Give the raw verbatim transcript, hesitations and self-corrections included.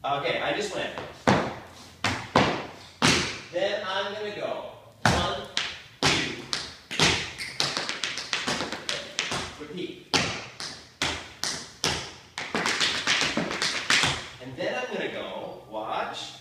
Okay, I just went. Then I'm going to go. One, two. Repeat. And then I'm going to go, watch.